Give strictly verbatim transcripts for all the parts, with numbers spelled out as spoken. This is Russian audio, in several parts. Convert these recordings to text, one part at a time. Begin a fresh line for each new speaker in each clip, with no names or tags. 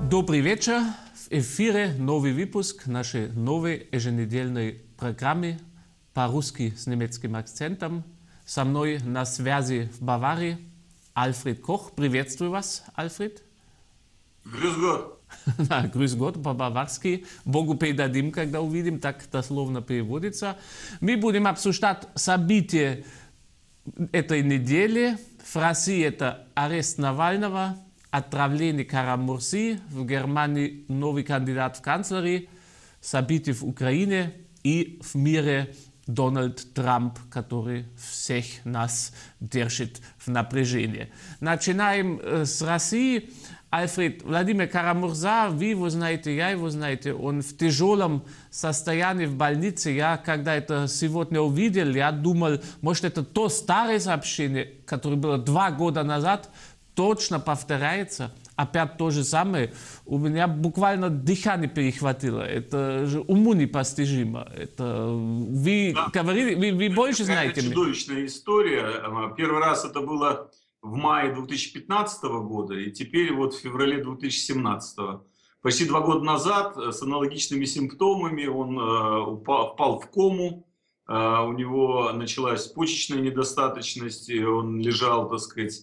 Добрый вечер. В эфире новый выпуск нашей новой еженедельной программы по-русски с немецким акцентом. Со мной на связи в Баварии Альфред Кох. Приветствую вас, Альфред.
Grüß Gott.
Да, grüß Gott по-баварски. Богу передадим, когда увидим, так дословно переводится. Мы будем обсуждать события этой недели. В России это арест Навального, отравление Кара-Мурси, в Германии новый кандидат в канцлеры, события в Украине и в мире Дональд Трамп, который всех нас держит в напряжении. Начинаем с России. Альфред, Владимир Кара-Мурза, вы его знаете, я его знаете, он в тяжелом состоянии в больнице. Я, когда это сегодня увидел, я думал, может, это то старое сообщение, которое было два года назад, точно повторяется. Опять то же самое. У меня буквально дыхание перехватило. Это же уму непостижимо. Это вы да. говорили, вы, вы больше
это
знаете.
Это чудовищная история. Первый раз это было в мае две тысячи пятнадцатого года, и теперь вот в феврале две тысячи семнадцатого. Почти два года назад с аналогичными симптомами он упал, впал в кому, у него началась почечная недостаточность, и он лежал, так сказать,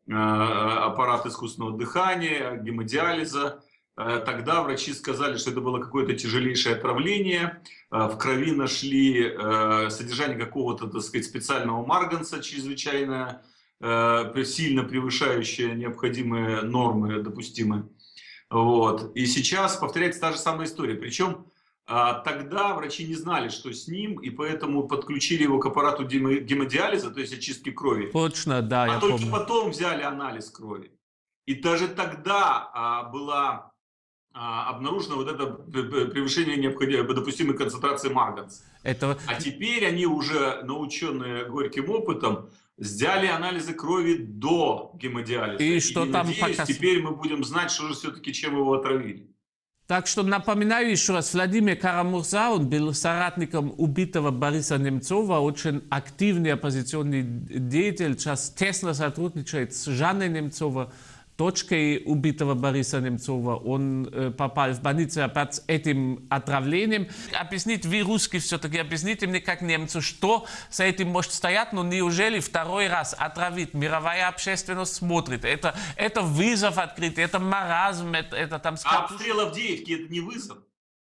аппарат искусственного дыхания, гемодиализа. Тогда врачи сказали, что это было какое-то тяжелейшее отравление. В крови нашли содержание какого-то, так сказать, специального марганца, чрезвычайно сильно превышающее необходимые нормы, допустимые. Вот. И сейчас повторяется та же самая история. Причем тогда врачи не знали, что с ним, и поэтому подключили его к аппарату гемодиализа, то есть очистки крови.
Точно, да,
а
я
только
помню.
потом взяли анализ крови. И даже тогда а, была а, обнаружена вот это превышение необходимой допустимой концентрации марганца.
Это...
А теперь они уже, наученные горьким опытом, сделали анализы крови до гемодиализа.
И,
и
что там
надеюсь,
показ...
теперь мы будем знать, что же все-таки чем его отравили.
Так что напоминаю еще раз, Владимир Кара-Мурза, он был соратником убитого Бориса Немцова, очень активный оппозиционный деятель, сейчас тесно сотрудничает с Жанной Немцовой, дочкой убитого Бориса Немцова. Он э, попал в больницу опять с этим отравлением. Объяснить, вы русский все-таки, объясните мне как немцу, что за этим может стоять, но неужели второй раз отравить, мировая общественность смотрит, это, это вызов открытый, это маразм, это, это там...
А обстрел Авдеевки это не вызов.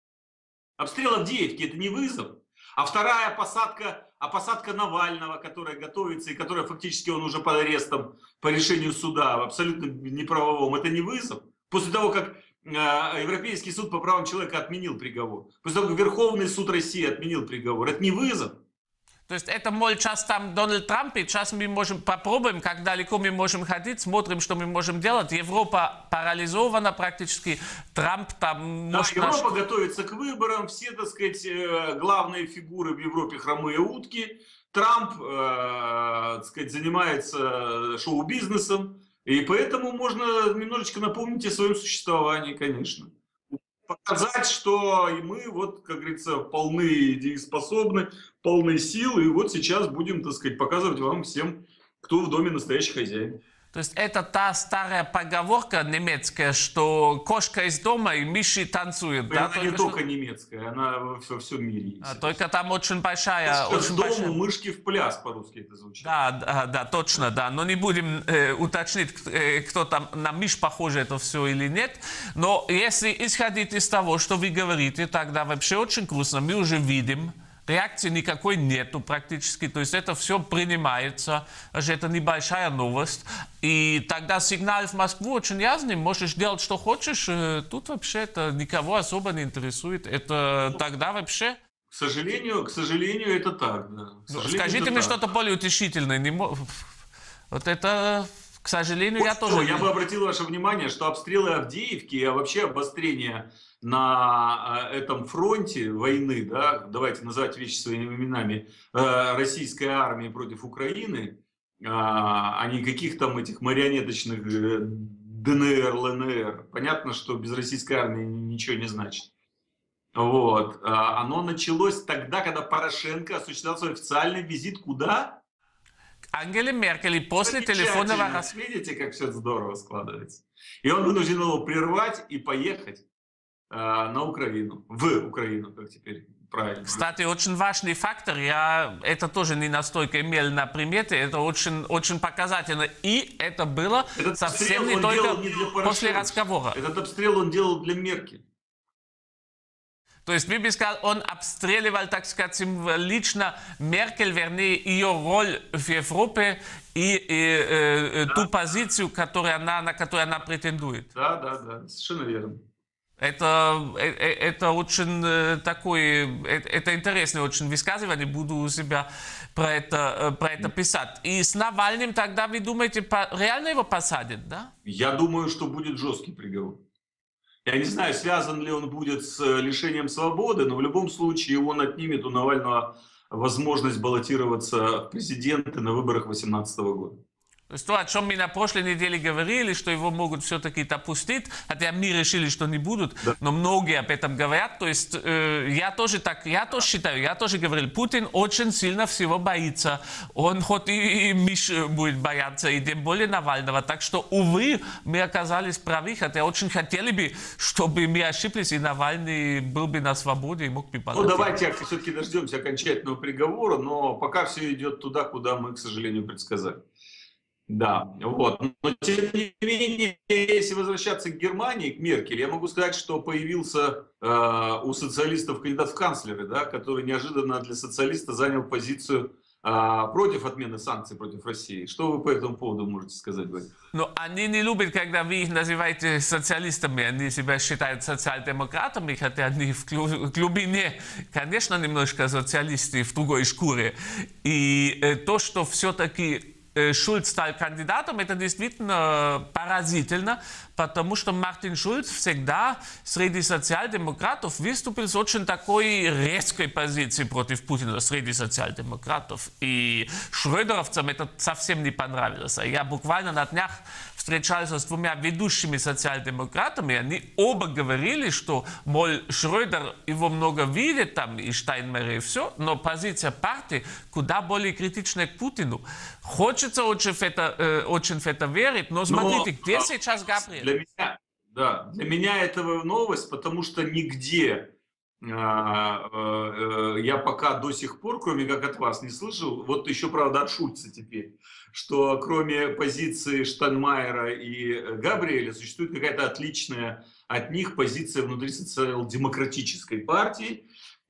Обстрел Авдеевки это не вызов. А вторая посадка, а посадка Навального, которая готовится и которая фактически он уже под арестом по решению суда, абсолютно неправовом, это не вызов. После того, как э, Европейский суд по правам человека отменил приговор, после того, как Верховный суд России отменил приговор, это не вызов.
То есть это, мол, сейчас там Дональд Трамп, и сейчас мы можем попробуем, как далеко мы можем ходить, смотрим, что мы можем делать. Европа парализована практически, Трамп там...
Да,
может,
Европа
наш...
готовится к выборам, все, так сказать, главные фигуры в Европе хромые утки. Трамп, э, так сказать, занимается шоу-бизнесом, и поэтому можно немножечко напомнить о своем существовании, конечно. Показать, что и мы, вот, как говорится, полны дееспособны, полны сил, и вот сейчас будем, так сказать, показывать вам всем, кто в доме настоящий хозяин.
То есть это та старая поговорка немецкая, что кошка из дома и мыши танцуют.
Она
да?
не
только
только
что...
немецкая, она во, во всем мире есть.
А, только там очень большая...
Очень
очень
дому
большая...
мышки в пляс, по-русски это звучит.
Да, да, да, точно, да. Но не будем э, уточнить, э, кто там на мышь похоже это все или нет. Но если исходить из того, что вы говорите, тогда вообще очень грустно. Мы уже видим, реакции никакой нету практически. То есть это все принимается. Даже это небольшая новость. И тогда сигнал в Москву очень ясный. Можешь делать, что хочешь. Тут вообще это никого особо не интересует. Это тогда вообще...
К сожалению, к сожалению, это так, да.
Скажите мне что-то более утешительное. Не мо... Вот это... К сожалению, вот я тоже...
Я бы обратил ваше внимание, что обстрелы Авдеевки, а вообще обострение на этом фронте войны, да, давайте называть вещи своими именами, российской армии против Украины, а не каких там этих марионеточных ДНР, ЛНР. Понятно, что без российской армии ничего не значит. Вот. Оно началось тогда, когда Порошенко осуществлял свой официальный визит куда?
Ангеле Меркель и после телефонного разговора...
Видите, как все здорово складывается. И он вынужден его прервать и поехать э, на Украину, в Украину, как теперь правильно.
Кстати, очень важный фактор, я это тоже не настолько имел на примете, это очень, очень показательно. И это было
Этот
совсем не только
не
после разговора.
Этот обстрел он делал для Меркель.
То есть, я бы сказал, он обстреливал, так сказать, символично Меркель, вернее, ее роль в Европе и, и э,
да.
ту позицию, которую она, на которую она претендует.
Да, да, да, совершенно верно.
Это, это очень такое, это интересное очень высказывание, буду у себя про это, про это писать. И с Навальным тогда, вы думаете, реально его посадят, да?
Я думаю, что будет жесткий приговор. Я не знаю, связан ли он будет с лишением свободы, но в любом случае он отнимет у Навального возможность баллотироваться в президенты на выборах две тысячи восемнадцатого года.
То есть то, о чем мы на прошлой неделе говорили, что его могут все-таки допустить, хотя мы решили, что не будут, да. Но многие об этом говорят. То есть э, я тоже так, я тоже считаю, я тоже говорил, Путин очень сильно всего боится. Он хоть и, и Миш будет бояться, и тем более Навального. Так что, увы, мы оказались правы, хотя очень хотели бы, чтобы мы ошиблись, и Навальный был бы на свободе и мог бы баллотироваться.
Ну, давайте все-таки дождемся окончательного приговора, но пока все идет туда, куда мы, к сожалению, предсказали. Да, вот. Но тем не менее, если возвращаться к Германии, к Меркель, я могу сказать, что появился э, у социалистов кандидат в канцлеры, да, который неожиданно для социалиста занял позицию э, против отмены санкций против России. Что вы по этому поводу можете сказать, Вадим?
Ну, они не любят, когда вы их называете социалистами, они себя считают социал-демократами, хотя они в глубине, конечно, немножко социалисты в другой шкуре. И э, то, что все-таки Шульц стал кандидатом, это действительно поразительно, потому что Мартин Шульц всегда среди социал-демократов выступил с очень такой резкой позицией против Путина среди социал-демократов. И шрёдеровцам это совсем не понравилось. Я буквально на днях встречался с двумя ведущими социал-демократами, они оба говорили, что, мол, Шрёдер его много видит, там, и Штайнмайер, и все, но позиция партии куда более критичная к Путину. Хочется очень в это, э, очень в это верить, но смотрите, но, где сейчас Габриэль?
Для меня, да, для меня это новость, потому что нигде э, э, я пока до сих пор, кроме как от вас, не слышал, вот еще, правда, от Шульца теперь, что кроме позиции Штайнмайера и Габриэля существует какая-то отличная от них позиция внутри социал-демократической партии,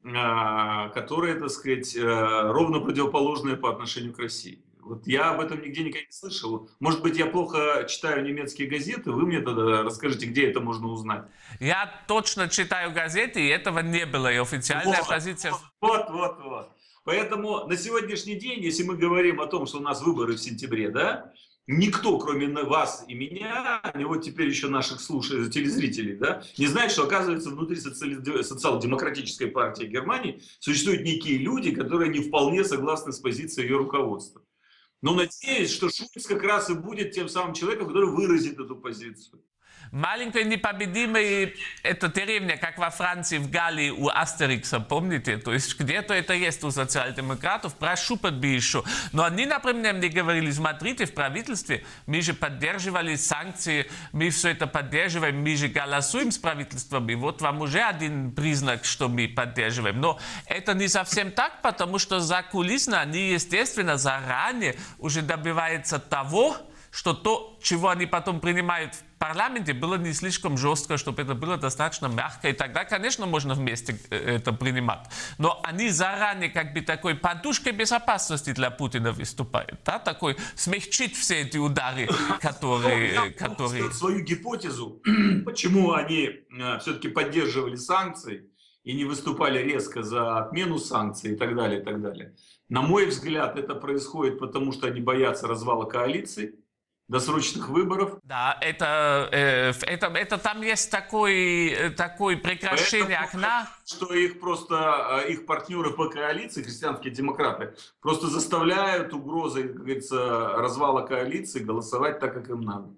которая, так сказать, ровно противоположная по отношению к России. Вот я об этом нигде никогда не слышал. Может быть, я плохо читаю немецкие газеты, вы мне тогда расскажите, где это можно узнать.
Я точно читаю газеты, и этого не было, и официальная
вот,
позиция...
Вот, вот, вот. Поэтому на сегодняшний день, если мы говорим о том, что у нас выборы в сентябре, да, никто, кроме вас и меня, и вот теперь еще наших слушателей, телезрителей, да, не знает, что, оказывается, внутри социали... социал-демократической партии Германии существуют некие люди, которые не вполне согласны с позицией ее руководства. Но надеюсь, что Шульц как раз и будет тем самым человеком, который выразит эту позицию.
Маленькая непобедимая это деревня, как во Франции, в Галлии у Астерикса, помните? То есть где-то это есть у социал-демократов, прощупать бы еще. Но они, например, мне говорили, смотрите, в правительстве мы же поддерживали санкции, мы все это поддерживаем, мы же голосуем с правительством, и вот вам уже один признак, что мы поддерживаем. Но это не совсем так, потому что закулисно они, естественно, заранее уже добиваются того, что то, чего они потом принимают в парламенте, было не слишком жестко, чтобы это было достаточно мягко. И тогда, конечно, можно вместе это принимать. Но они заранее как бы такой подушкой безопасности для Путина выступают. Да? Такой смягчить все эти удары, которые... которые...
Свою гипотезу, почему они все-таки поддерживали санкции и не выступали резко за отмену санкций и так далее, и так далее. На мой взгляд, это происходит потому, что они боятся развала коалиции, досрочных выборов.
Да, это, э, это, это там есть такой, такой прекращение
Поэтому,
окна.
Что их просто, их партнеры по коалиции, христианские демократы, просто заставляют угрозой, как говорится, развала коалиции голосовать так, как им надо.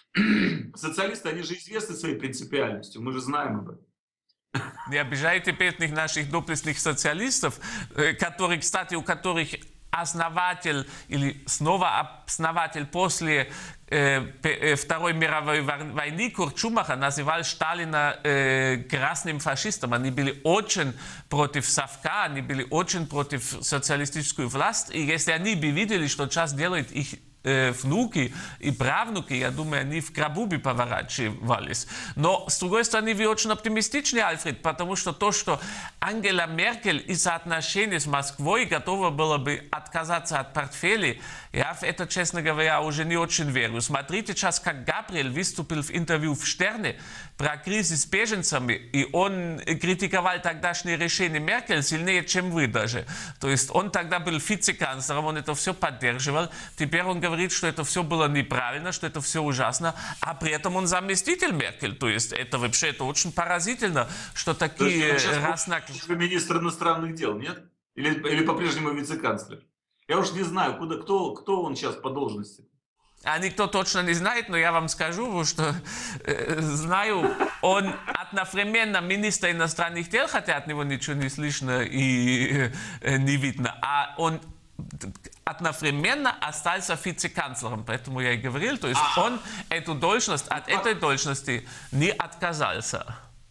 Социалисты, они же известны своей принципиальностью, мы же знаем об этом.
Не обижайте бедных наших доблестных социалистов, которые, кстати, у которых основатель или снова основатель после э, Второй мировой войны Курт Шумахер называл Сталина э, красным фашистом. Они были очень против совка, они были очень против социалистической власти. И если они бы видели, что сейчас делают их внуки и правнуки, я думаю, они в гробу бы поворачивались. Но, с другой стороны, вы очень оптимистичны, Альфред, потому что то, что Ангела Меркель из-за отношений с Москвой готова была бы отказаться от портфелей, я в это, честно говоря, уже не очень верю. Смотрите сейчас, как Габриэль выступил в интервью в «Штерне» про кризис с беженцами, и он критиковал тогдашнее решение Меркель сильнее, чем вы даже. То есть он тогда был вице-канцлером, он это все поддерживал. Теперь он говорит, что это все было неправильно, что это все ужасно, а при этом он заместитель Меркель. То есть это вообще это очень поразительно, что такие
разногласия. Министр иностранных дел, нет? Или, или по-прежнему вице-канцлер? Я уж не знаю, куда, кто, кто он сейчас по должности.
А никто точно не знает, но я вам скажу, что э, знаю, он одновременно министр иностранных дел, хотя от него ничего не слышно и э, не видно, а он одновременно остался вице-канцлером, поэтому я и говорил, то есть он эту должность, от этой должности не отказался.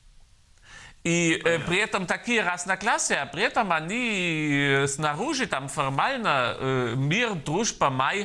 И э, при этом такие разногласия, при этом они снаружи там формально э, мир, дружба, май,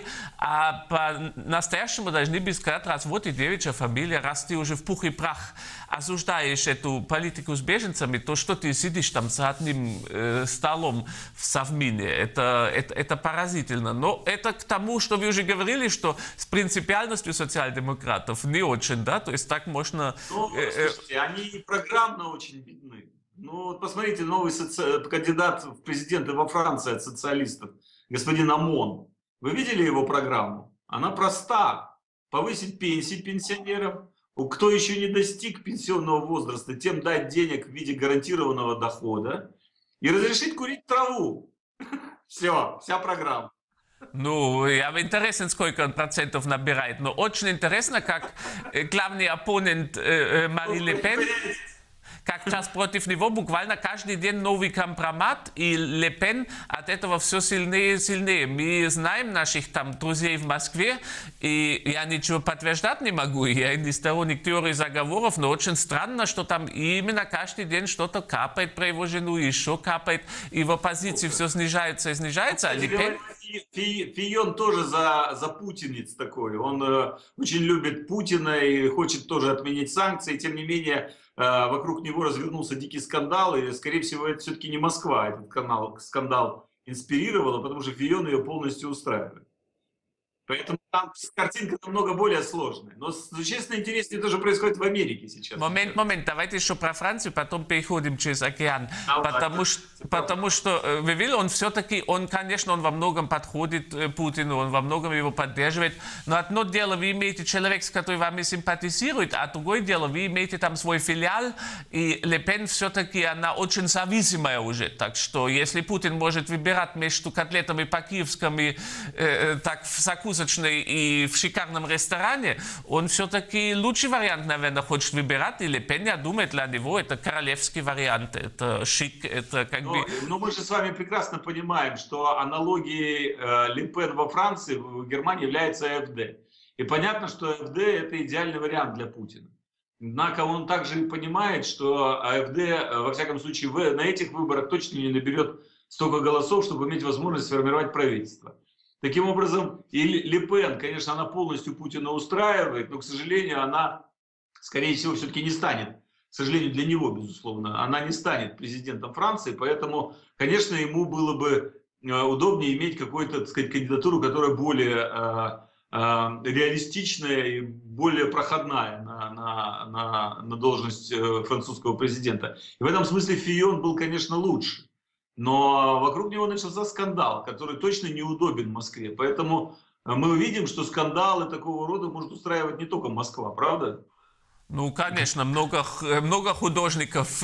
а по-настоящему должны бы сказать, раз вот и девичья фамилия, раз ты уже в пух и прах осуждаешь эту политику с беженцами, то что ты сидишь там за одним э, столом в Совмине, это, это, это поразительно. Но это к тому, что вы уже говорили, что с принципиальностью социал-демократов не очень, да, то есть так можно...
Ну, слушайте, они программно очень видны. Ну, вот посмотрите, новый соци... кандидат в президенты во Франции от социалистов, господин Амон. Вы видели его программу? Она проста. Повысить пенсии пенсионерам. Кто еще не достиг пенсионного возраста, тем дать денег в виде гарантированного дохода и разрешить курить траву. Все, вся программа.
Ну, я интересен, сколько он процентов набирает, но очень интересно, как главный оппонент э, Мари Ле Пен, как сейчас против него буквально каждый день новый компромат, и Ле Пен от этого все сильнее и сильнее. Мы знаем наших там друзей в Москве, и я ничего подтверждать не могу, я не сторонник теории заговоров, но очень странно, что там именно каждый день что-то капает про его жену, еще капает, и в оппозиции все снижается и снижается. А Ле Пен...
Фийон тоже за, за путинец такой, он э, очень любит Путина и хочет тоже отменить санкции, тем не менее э, вокруг него развернулся дикий скандал, и скорее всего это все-таки не Москва этот канал, скандал инспирировала, потому что Фийон ее полностью устраивает. Поэтому там картинка намного более сложная. Но существенно интереснее тоже происходит в Америке сейчас.
Момент, момент, давайте еще про Францию, потом переходим через океан. А, потому, да, что, потому что, вы видели, он все-таки, он, конечно, он во многом подходит Путину, он во многом его поддерживает. Но одно дело, вы имеете человека, с которым вами симпатизирует, а другое дело, вы имеете там свой филиал, и Ле Пен все-таки, она очень зависимая уже. Так что, если Путин может выбирать между котлетами по-киевскому, э, так в закусочной и в шикарном ресторане, он все-таки лучший вариант, наверное, хочет выбирать. И Ле Пен, я думаю, для него это королевский вариант, это шик, это как
но,
бы...
Но мы же с вами прекрасно понимаем, что аналогией э, Ле Пен во Франции, в Германии является АфД. И понятно, что АфД это идеальный вариант для Путина. Однако он также и понимает, что АфД, во всяком случае, в, на этих выборах точно не наберет столько голосов, чтобы иметь возможность сформировать правительство. Таким образом, и Ле Пен, конечно, она полностью Путина устраивает, но, к сожалению, она, скорее всего, все-таки не станет, к сожалению, для него, безусловно, она не станет президентом Франции, поэтому, конечно, ему было бы удобнее иметь какую-то, так сказать, кандидатуру, которая более э, э, реалистичная и более проходная на, на, на, на должность французского президента. И в этом смысле Фийон был, конечно, лучше. Но вокруг него начался скандал, который точно неудобен Москве. Поэтому мы увидим, что скандалы такого рода может устраивать не только Москва, правда?
Ну, конечно, много, много художников.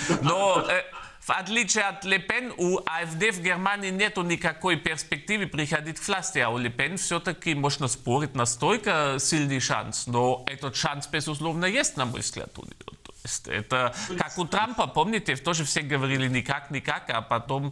Но э, в отличие от Ле Пен, у АфД в Германии нет никакой перспективы приходить к власти. А у Ле Пен все-таки можно спорить настолько сильный шанс. Но этот шанс, безусловно, есть, на мой взгляд, у нее. есть. Это как у Трампа, помните, тоже все говорили никак, никак, а потом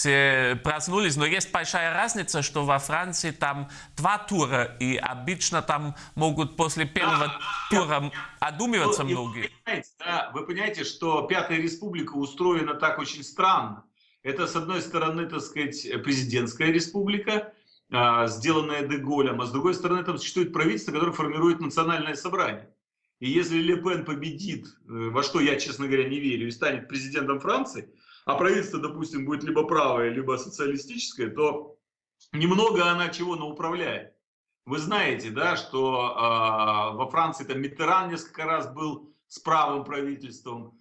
все проснулись. Но есть большая разница, что во Франции там два тура, и обычно там могут после первого да, тура я, одумываться ну, многие.
Вы понимаете, да, вы понимаете, что Пятая Республика устроена так очень странно. Это, с одной стороны, так сказать, президентская республика, сделанная Де-Голем, а с другой стороны, там существует правительство, которое формирует национальное собрание. И если Ле Пен победит, во что я, честно говоря, не верю, и станет президентом Франции, а правительство, допустим, будет либо правое, либо социалистическое, то немного она чего науправляет. Вы знаете, да, что э, во Франции там Миттеран несколько раз был с правым правительством,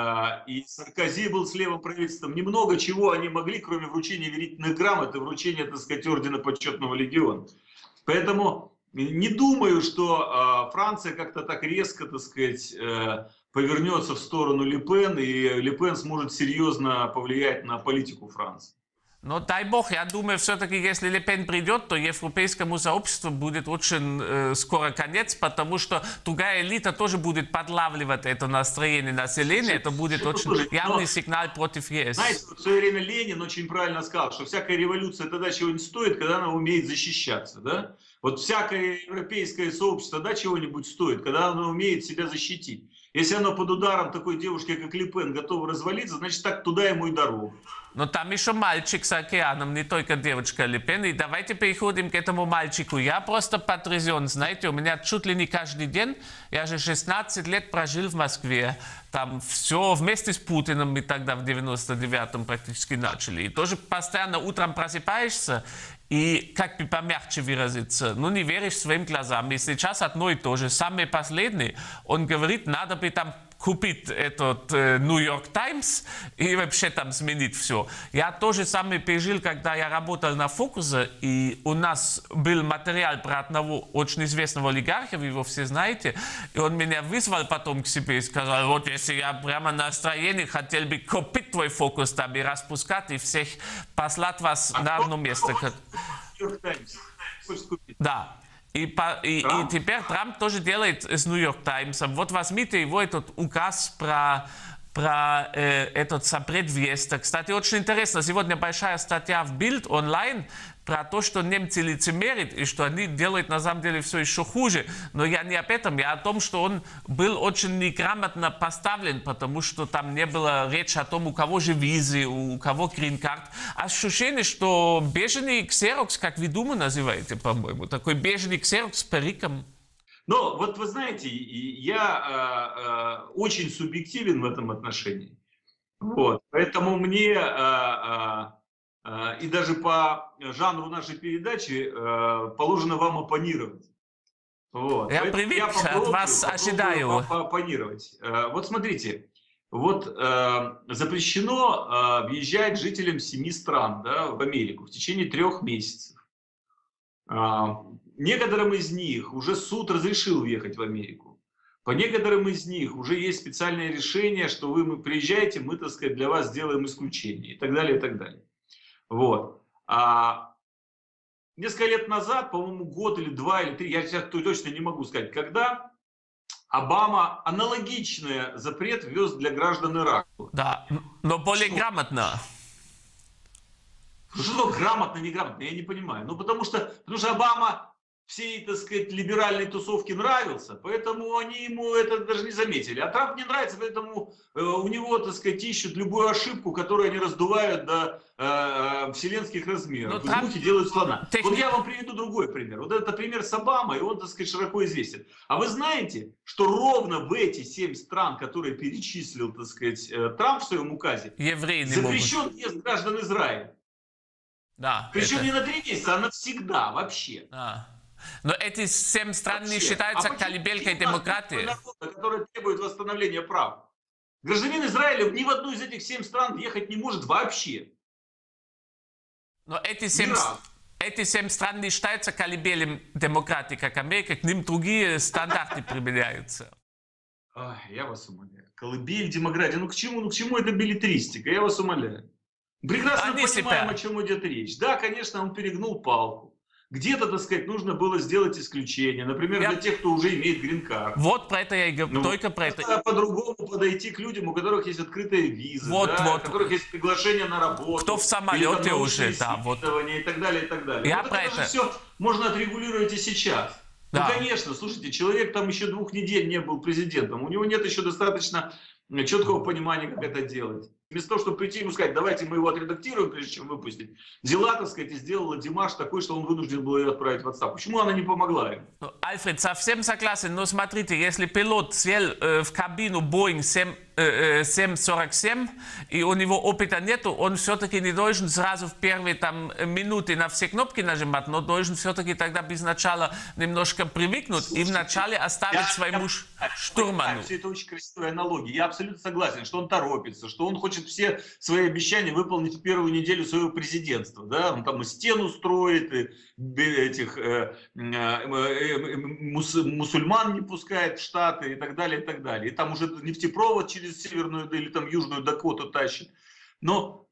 и Саркози был с левым правительством. Немного чего они могли, кроме вручения верительных грамот и вручения, так сказать, ордена почетного легиона. Поэтому не думаю, что Франция как-то так резко, так сказать, повернется в сторону Ле Пен, и Ле Пен сможет серьезно повлиять на политику Франции.
Но дай бог, я думаю, все-таки, если Ле Пен придет, то европейскому сообществу будет очень э, скоро конец, потому что другая элита тоже будет подлавливать это настроение населения. Это будет что очень слушайте, явный но, сигнал против ЕС.
Знаете, в свое время Ленин очень правильно сказал, что всякая революция тогда чего-нибудь стоит, когда она умеет защищаться. Да? Вот всякое европейское сообщество тогда чего-нибудь стоит, когда оно умеет себя защитить. Если оно под ударом такой девушки, как Ле Пен, готово развалиться, значит, так туда ему и дорога.
Но там еще мальчик с океаном, не только девочка Ле Пен. И давайте переходим к этому мальчику. Я просто потрясен, знаете, у меня чуть ли не каждый день, я же шестнадцать лет прожил в Москве. Там все вместе с Путиным мы тогда в девяносто девятом практически начали. И тоже постоянно утром просыпаешься, и, как бы помягче выразиться, ну не веришь своим глазам. И сейчас одно и то же. Самый последний, он говорит, надо бы там купить этот Нью-Йорк Таймс и вообще там сменить все. Я тоже самое пережил, когда я работал на Фокусе, и у нас был материал про одного очень известного олигарха, вы его все знаете, и он меня вызвал потом к себе и сказал, вот если я прямо на настроении хотел бы купить твой Фокус там и распускать, и всех послать вас а на одно место.
Нью-Йорк Таймс.
Да. И, и, и теперь Трамп тоже делает с Нью-Йорк Таймсом. Вот возьмите его этот указ про, про э, этот запрет въезда. Кстати, очень интересно, сегодня большая статья в Bild онлайн про то, что немцы лицемерят и что они делают на самом деле все еще хуже. Но я не об этом, я о том, что он был очень неграмотно поставлен, потому что там не было речи о том, у кого же визы, у кого грин-карт. Ощущение, что беженый ксерокс, как вы Думу называете, по-моему, такой беженый ксерокс с париком.
Ну, вот вы знаете, я э, э, очень субъективен в этом отношении. Вот. Поэтому мне... Э, э, и даже по жанру нашей передачи э, положено вам оппонировать. Вот.
Я привык, я от вас ожидаю.
Оппонировать. Э, вот смотрите, вот э, запрещено э, въезжать жителям семи стран, да, в Америку в течение трех месяцев. Э, некоторым из них уже суд разрешил въехать в Америку. По некоторым из них уже есть специальное решение, что вы приезжаете, мы, так сказать, для вас сделаем исключение и так далее, и так далее. Вот. А несколько лет назад, по-моему, год или два или три, я сейчас точно не могу сказать, когда Обама аналогичный запрет ввез для граждан Ирака.
Да, но более что? Грамотно.
Что грамотно, неграмотно, я не понимаю. Ну, потому что, потому что Обама всей, так сказать, либеральной тусовке нравился, поэтому они ему это даже не заметили. А Трамп не нравится, поэтому э, у него, так сказать, ищут любую ошибку, которую они раздувают до э, вселенских размеров. И Трамп... делают слона. Техни... Вот я вам приведу другой пример. Вот это пример с Обамой, и он, так сказать, широко известен. А вы знаете, что ровно в эти семь стран, которые перечислил, так сказать, Трамп в своем указе,
евреи
запрещен въезд граждан Израиля.
Да,
Причем
это...
не на три месяца, а навсегда вообще.
А. Но эти семь стран не считаются а колыбелькой демократии.
Которая требует восстановления прав. Гражданин Израиля ни в одну из этих семь стран ехать не может вообще.
Но эти семь, эти семь стран не считаются колыбелем демократии, как Америка, к ним другие стандарты применяются.
Ой, я вас умоляю. Колыбель демократии. Ну к чему, ну к чему это билетристика? Я вас умоляю. Прекрасно Они понимаем, себя... о чем идет речь. Да, конечно, он перегнул палку. Где-то, так сказать, нужно было сделать исключение. Например, я... для тех, кто уже имеет грин-карт.
Вот про это я и говорю, ну, только про это.
Надо по-другому подойти к людям, у которых есть открытая виза,
вот,
да,
вот.
у которых есть приглашение на работу.
Кто в самолете уже, да. Вот.
И так далее, и так далее.
Я
вот
про
это,
это.
же все можно отрегулировать и сейчас. Да. Ну, конечно, слушайте, человек там еще двух недель не был президентом, у него нет еще достаточно четкого понимания, как это делать. Вместо того, чтобы прийти ему сказать, давайте мы его отредактируем, прежде чем выпустить, взяла, так сказать, и сделала Димаш такой, что он вынужден был ее отправить в отставку. Почему она не помогла ему?
Альфред, совсем согласен, но смотрите, если пилот сел э, в кабину Boeing семь сорок семь, и у него опыта нету, он все-таки не должен сразу в первые там, минуты на все кнопки нажимать, но должен все-таки тогда без начала немножко привыкнуть. Слушайте, и вначале оставить я, своему я, штурману.
Все это очень красивая аналогия. Я абсолютно согласен, что он торопится, что он хочет все свои обещания выполнить в первую неделю своего президентства. Да? Он там и стену строит, и этих э, э, э, мус, мусульман не пускает в Штаты и так далее, и так далее. И там уже нефтепровод через северную или там южную Дакоту тащит. Но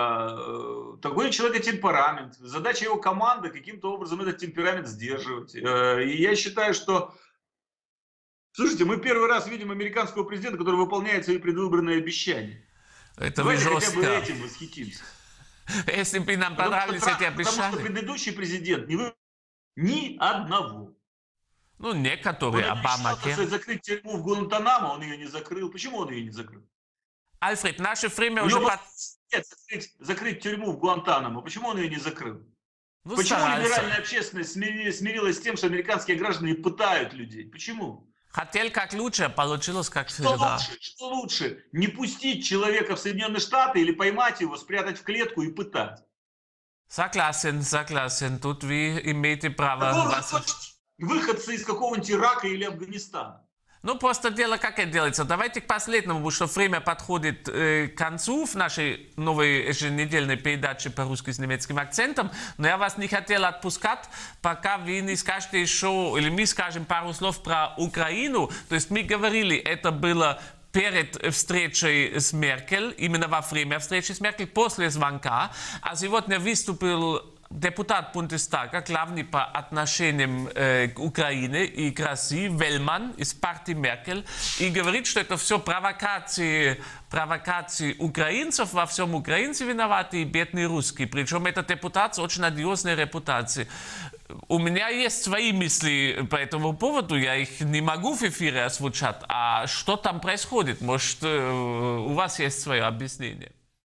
э, такой человек темперамент. Задача его команды каким-то образом этот темперамент сдерживать. Э, и я считаю, что... Слушайте, мы первый раз видим американского президента, который выполняет свои предвыборные обещания.
Это
Давайте
жестко.
хотя бы этим восхитимся.
Если бы нам понравились эти обещания.
Потому что предыдущий президент не выполнил ни одного.
Ну, некоторые, Обама.
Закрыть тюрьму в Гуантанамо, он ее не закрыл. Почему он ее не закрыл?
Альфред, наше время уже... Под...
Нет, закрыть, закрыть тюрьму в Гуантанамо. Почему он ее не закрыл?
Ну,
Почему
старался.
либеральная общественность смирилась с тем, что американские граждане пытают людей? Почему?
Хотел как лучше, получилось как
что
всегда.
Лучше? Что лучше? Не пустить человека в Соединенные Штаты или поймать его, спрятать в клетку и пытать?
Согласен, согласен. Тут вы имеете право.
Вас... Выходцы из какого-нибудь Ирака или Афганистана.
Ну, просто дело как это делается. Давайте к последнему, потому что время подходит э, к концу в нашей новой еженедельной передаче по-русски с немецким акцентом. Но я вас не хотел отпускать, пока вы не скажете еще, или мы скажем пару слов про Украину. То есть мы говорили, это было перед встречей с Меркель, именно во время встречи с Меркель, после звонка. А сегодня выступил депутат Бундестага, главный по отношениям э, к Украине и к России, Вельман из партии Меркель, и говорит, что это все провокации, провокации украинцев, во всем украинцы виноваты и бедные русские. Причем этот депутат с очень одиозной репутацией. У меня есть свои мысли по этому поводу, я их не могу в эфире озвучать. А что там происходит? Может, у вас есть свое объяснение?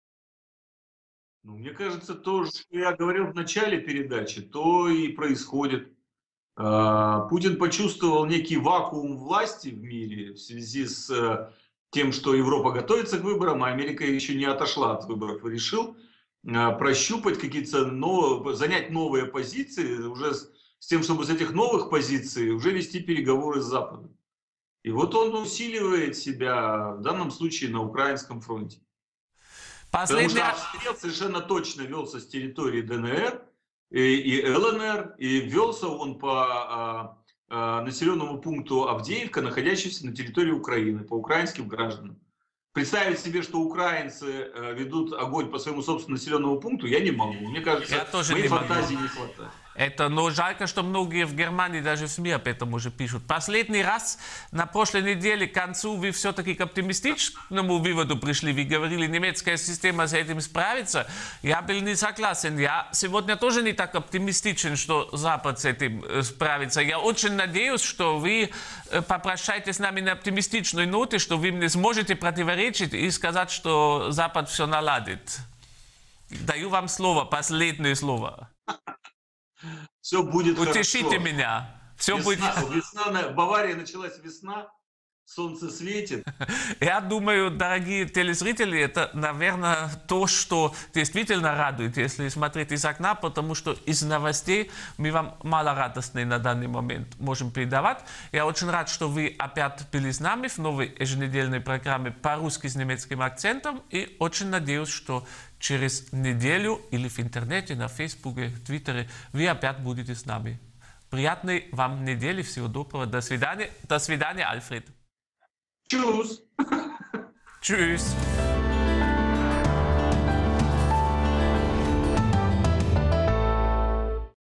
Ну, мне кажется, то, что я говорил в начале передачи, то и происходит. Путин почувствовал некий вакуум власти в мире в связи с тем, что Европа готовится к выборам, а Америка еще не отошла от выборов, и решил прощупать какие-то новые, занять новые позиции, уже с тем, чтобы с этих новых позиций уже вести переговоры с Западом. И вот он усиливает себя, в данном случае, на украинском фронте. Последний... Потому что обстрел совершенно точно велся с территории ДНР и, и ЛНР, и велся он по а, а, населенному пункту Авдеевка, находящемуся на территории Украины, по украинским гражданам. Представить себе, что украинцы а, ведут огонь по своему собственному населенному пункту, я не могу. Мне кажется,
я тоже
моей
не
фантазии
могу.
не хватает.
Это, но жалко, что многие в Германии, даже в СМИ об этом уже пишут. Последний раз на прошлой неделе к концу вы все-таки к оптимистичному выводу пришли. Вы говорили, немецкая система с этим справится. Я был не согласен. Я сегодня тоже не так оптимистичен, что Запад с этим справится. Я очень надеюсь, что вы попрощаетесь с нами на оптимистичной ноте, что вы мне сможете противоречить и сказать, что Запад все наладит. Даю вам слово, последнее слово.
Все будет
Утешите
хорошо.
меня. Все
весна,
будет...
весна, в Баварии началась весна, солнце светит.
Я думаю, дорогие телезрители, это, наверное, то, что действительно радует, если смотреть из окна, потому что из новостей мы вам мало радостные на данный момент можем передавать. Я очень рад, что вы опять были с нами в новой еженедельной программе по-русски с немецким акцентом, и очень надеюсь, что через неделю или в интернете, на Фейсбуке, Твиттере вы опять будете с нами. Приятной вам недели, всего доброго, до свидания. До свидания, Альфред.
Tschüss.
Tschüss.